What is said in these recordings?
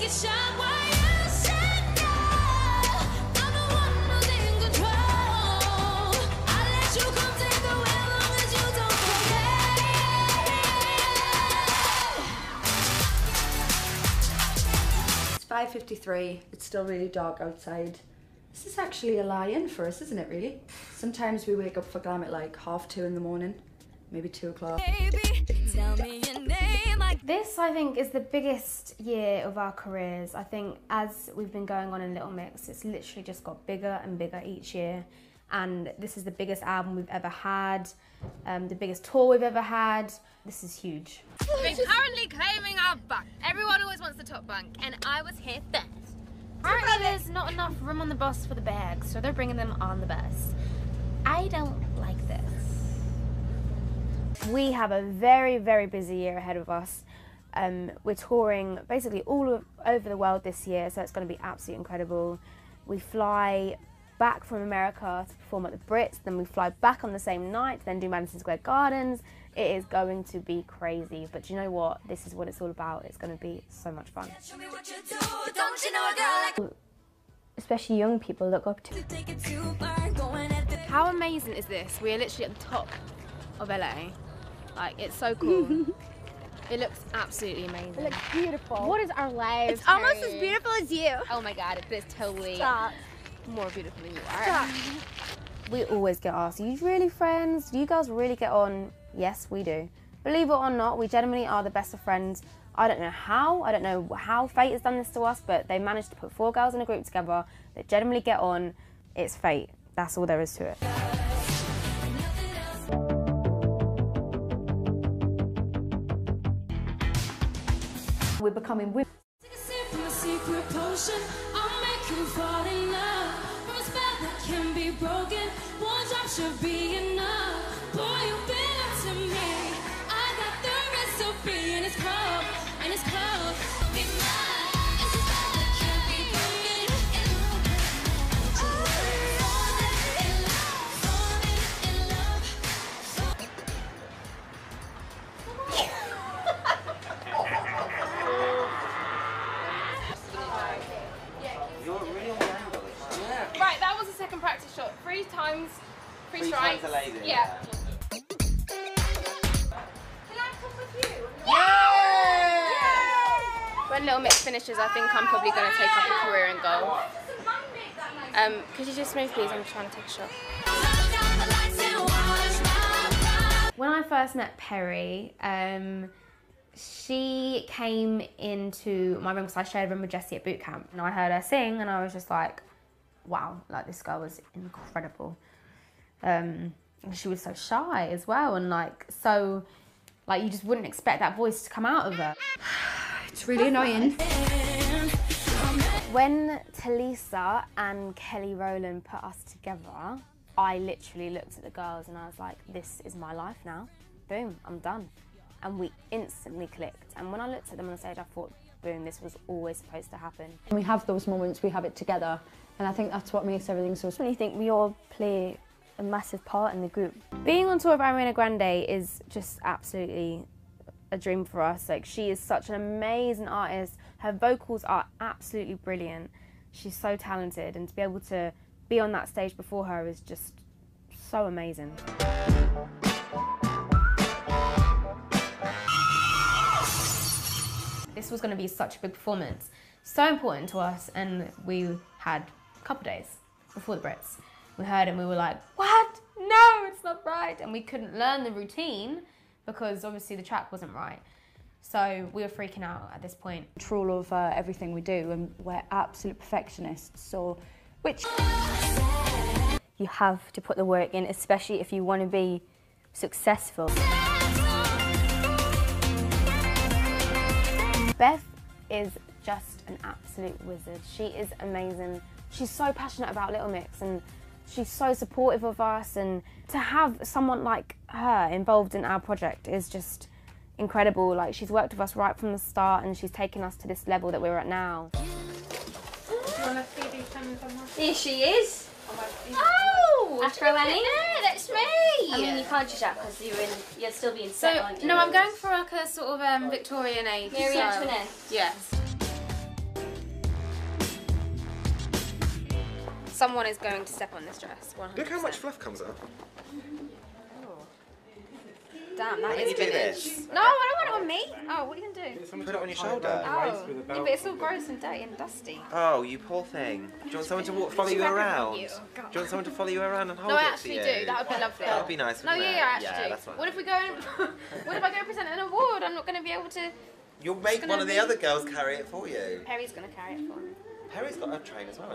it shine while you shine now. I'm the one who's in control. I let you come take the wheel long as you don't forget. It's 5:53. It's still really dark outside. This is actually a lie-in for us, isn't it, really? Sometimes we wake up for glam at like 2:30 in the morning, maybe 2 o'clock. Baby, tell me your name. This, I think, is the biggest year of our careers. I think as we've been going on in Little Mix, it's literally just got bigger and bigger each year. And this is the biggest album we've ever had, the biggest tour we've ever had. This is huge. We're currently claiming our bunk. Everyone always wants the top bunk, and I was here first. Apparently there's not enough room on the bus for the bags, so they're bringing them on the bus. I don't like this. We have a very, very busy year ahead of us. We're touring basically all over the world this year, so it's going to be absolutely incredible. We fly back from America to perform at the Brits, then we fly back on the same night, then do Madison Square Gardens. It is going to be crazy, but you know what? This is what it's all about. It's going to be so much fun. Show me what you do. Don't you know a girl like Especially young people look up to. take it too far, going at the How amazing is this? We are literally at the top of LA. Like, it's so cool. It looks absolutely amazing. It looks beautiful. What is our lives? It's almost as beautiful as you. Oh my god, it's totally more beautiful than you are. Stop. We always get asked, are you really friends? Do you girls really get on? Yes, we do. Believe it or not, we genuinely are the best of friends. I don't know how fate has done this to us, but they managed to put 4 girls in a group together that genuinely get on. It's fate. That's all there is to it. We're becoming women. Take a sip from a secret potion. I'll make you fall in love. From a spell that can be broken. One drop should be enough. Boy, you've been up to me. I got the recipe, and it's cold, and it's cold. Be mine. It's a spell that can't be broken. Right, that was the second practice shot. 3 times, 3 strikes. Times a lady. Yeah. When Little Mix finishes, I think I'm probably going to take up a career in golf. Could you just move, please? I'm trying to take a shot. When I first met Perry, she came into my room because I shared a room with Jessie at boot camp, and I heard her sing, and I was just like, wow, like this girl was incredible. And she was so shy as well, and like so, like you just wouldn't expect that voice to come out of her. It's really annoying. When Talisa and Kelly Rowland put us together, I literally looked at the girls and I was like, this is my life now. Boom, I'm done. And we instantly clicked. And when I looked at them on the stage, I thought, boom, this was always supposed to happen. We have those moments, we have it together, and I think that's what makes everything so special. I think we all play a massive part in the group. Being on tour with Ariana Grande is just absolutely a dream for us. Like, she is such an amazing artist. Her vocals are absolutely brilliant. She's so talented, and to be able to be on that stage before her is just so amazing. This was going to be such a big performance, so important to us, and we had a couple days before the Brits. We heard it and we were like, what? No, it's not right. And we couldn't learn the routine because obviously the track wasn't right. So we were freaking out at this point. Control over everything we do, and we're absolute perfectionists, so You have to put the work in, especially if you want to be successful. Beth is just an absolute wizard. She is amazing. She's so passionate about Little Mix, and she's so supportive of us, and to have someone like her involved in our project is just incredible. Like, she's worked with us right from the start, and she's taken us to this level that we're at now. Here she is. Oh! Afro Annie. Yeah, that's me! I mean, you can't judge that because you're still being set, aren't you? No, I'm going for like a sort of Victorian age. Mary style. Antoinette. Yes. Someone is going to step on this dress. 100%. Look how much fluff comes out. Damn, that is you do vintage. this? No, I don't want it on me. Oh, what are you going to do? Put it on your shoulder. Oh, yeah, but it's all gross and dirty and dusty. Oh, you poor thing. Do you want someone to follow you around? Do you want someone to follow you around and hold No, I it actually for you? do. That would be lovely. That would be nice, No, wouldn't it? yeah, I actually do. That's fine. What if we go and what if I go and present an award? I'm not going to be able to... You'll make one of the other girls carry it for you. Perry's going to carry it for me. Perry's got a train as well.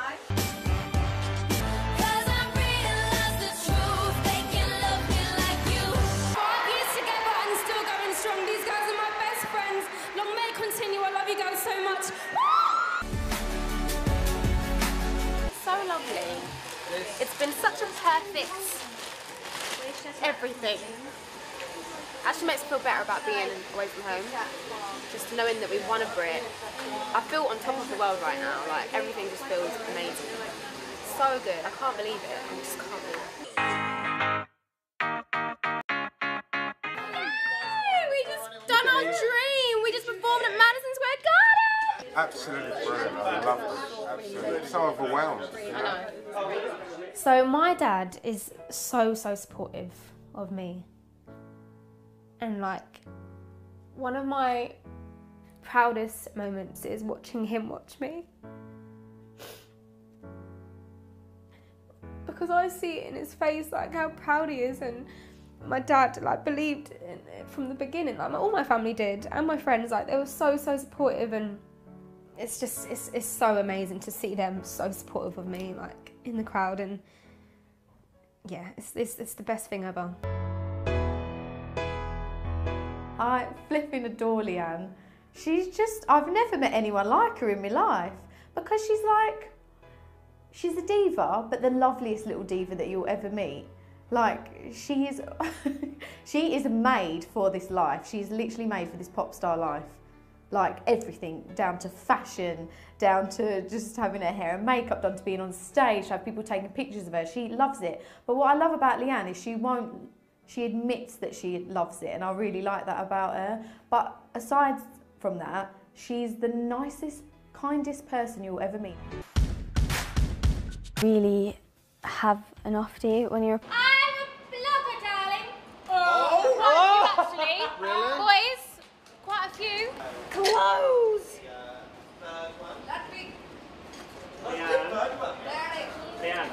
So lovely. It's been such a perfect everything. Actually makes me feel better about being away from home. Just knowing that we've won a Brit. I feel on top of the world right now. Like everything just feels amazing. So good. I can't believe it. I just can't believe it. Yay! We just done our dream. We just performed at Madison Square Garden. Absolutely brilliant. I loved it. Absolutely. So overwhelmed. I know. So my dad is so supportive of me. And like, one of my proudest moments is watching him watch me. Because I see it in his face, like how proud he is, and my dad like believed in it from the beginning. Like all my family did, and my friends, like they were so supportive, and it's just it's so amazing to see them so supportive of me, like in the crowd, and yeah, it's the best thing ever. I flipping adore Leanne. I've never met anyone like her in my life, because she's a diva, but the loveliest little diva that you'll ever meet. Like, she is made for this life. She's literally made for this pop star life. Like everything, down to fashion, down to just having her hair and makeup done, to being on stage, to have people taking pictures of her. She loves it. But what I love about Leanne is she admits that she loves it, and I really like that about her. But aside from that, she's the nicest, kindest person you'll ever meet. Really have an off day when you're... I'm a blogger, darling. Quite a few, actually. Really? Boys, quite a few. Clothes! Leanne.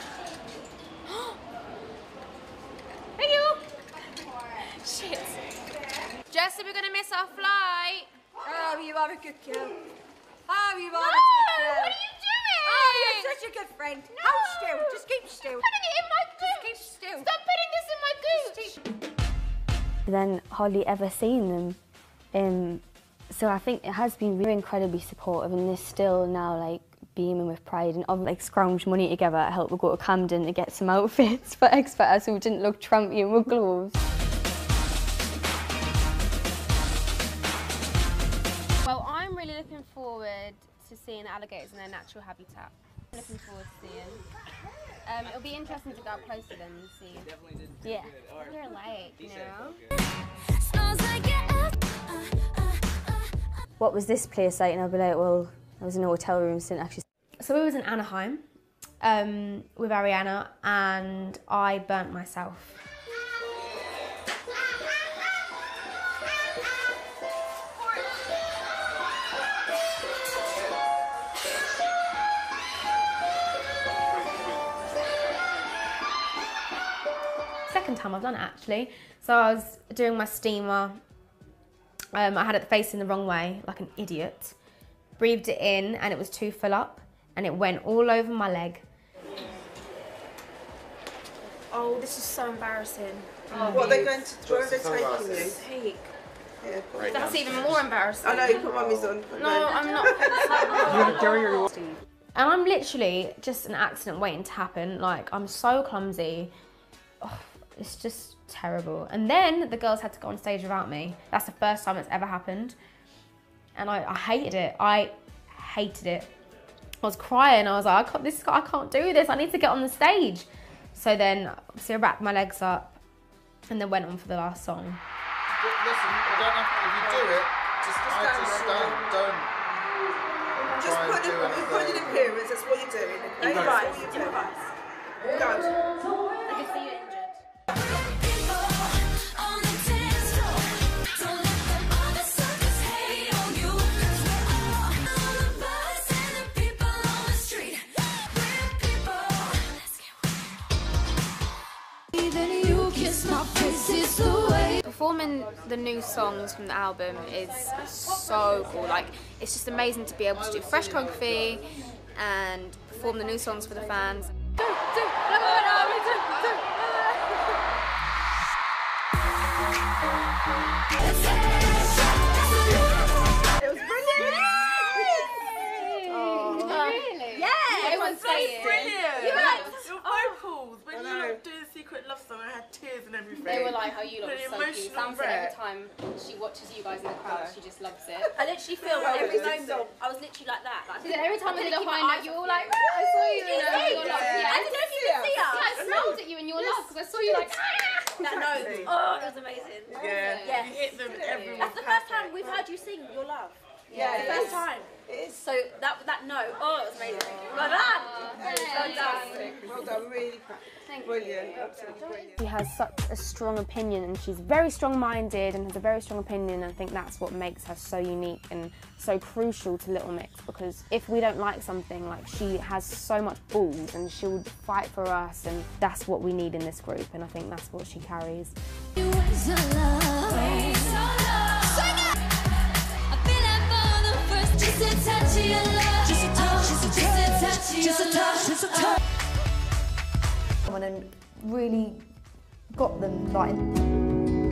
Thank you. Shit. Jessie, we're gonna miss our flight. Oh, you are a good girl. Oh, you are No, a good girl. what are you doing? Oh, you're such a good friend. No. Hold still. Just keep still. Putting it in my goose. Keep still. Stop putting this in my goose. Then hardly ever seen them. So I think it has been really incredibly supportive, and they're still now like beaming with pride, and I've like scrounged money together to help me go to Camden to get some outfits for X Factor so we didn't look trampy in with gloves. Well, I'm really looking forward to seeing the alligators in their natural habitat. I'm looking forward to seeing. It'll be interesting to go up close to them and see. Yeah. They're late, you know? What was this place like? And I'll be like, well, I was in a hotel room, so didn't actually... So we was in Anaheim with Ariana, and I burnt myself. Second time I've done it actually. So I was doing my steamer. I had it facing the wrong way, like an idiot. Breathed it in and it was too full up and it went all over my leg. Oh, this is so embarrassing. Oh, what are they going to, where are they taking you? Yeah, Right, that's even more embarrassing. I know, you put mummy's on. No, I'm not. And I'm literally just an accident waiting to happen. Like, I'm so clumsy. Oh, it's just terrible. And then the girls had to go on stage without me. That's the first time it's ever happened. And I hated it. I hated it. I was crying. I was like, I can't do this. I need to get on the stage. So then, obviously, I wrapped my legs up and then went on for the last song. Listen, you don't have to, if you do it, just don't. Just put put an appearance, that's what you're doing, okay? Right, that's what you're doing. Go. I can see you injured. Performing the new songs from the album is so cool. Like, it's just amazing to be able to do fresh choreography and perform the new songs for the fans. It was brilliant! Really? Yeah! Everyone's saying. Brilliant! You right? Your vocals, when you were doing Secret Love Song, I had tears and everything. They were like, oh, you lot Really are so cute. emotional Sam said every wreck. time she watches you guys in the crowd, she just loves it. I literally feel every moment. I was literally like that. Like, She said every time I they couldn't did a keep high my note, you eyes were off like, you. I saw you in Did your you? laugh. Yeah. I didn't know if you could see us. Yeah, I smiled at you in your laugh because I saw you like, That note. Oh, it was amazing. Yeah. Yes. You hit them, everyone. That's the first time we've heard you sing Your Love. Yeah, the first time. It is. So that note, oh, it was amazing. Well done. Well done. Well done, really brilliant. Absolutely brilliant. She has such a strong opinion and she's very strong-minded and has a very strong opinion, and I think that's what makes her so unique and so crucial to Little Mix, because if we don't like something, like, she has so much balls and she'll fight for us, and that's what we need in this group, and I think that's what she carries. And really got them like